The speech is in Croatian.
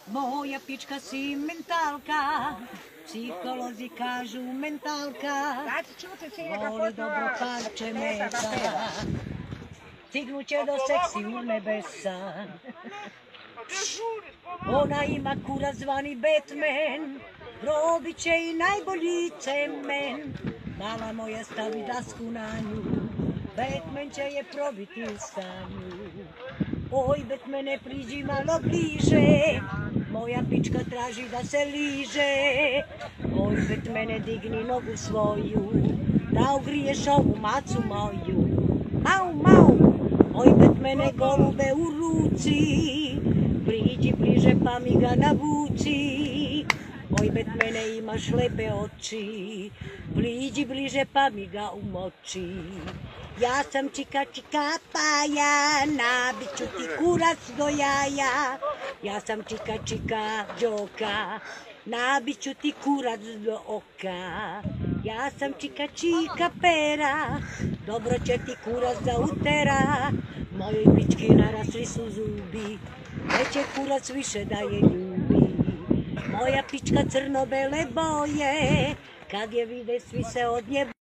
Moja pička si mentalka, psiholozi kažu mentalka, voli dobro parče mesa, stignuće do seksi u nebesa. Ona ima kurac zvani Batman, probit će i najbolji cemen. Mala moja stavi dasku na nju, Batman će je probiti u stanju. Oj, Batmane, priđi malo bliže, moja pička traži da se liže. Oj, Batmane, digni nogu svoju, da ugriješ ovu macu moju. Mau, mau, oj, Batmane, golube u ruci, priđi bliže pa mi ga navuci. Oj, Batmane, imaš lepe oči, priđi bliže pa mi ga umoči. Ja sam čika čika paja, nabit ću ti kurac do jaja. Ja sam čika čika đoka, nabit ću ti kurac do oka. Ja sam čika čika pera, dobro će ti kurac da utera. Mojoj pički narasli su zubi, neće kurac više da je ljubi. Moja pička crno-bele boje, kad je vide svi se od nje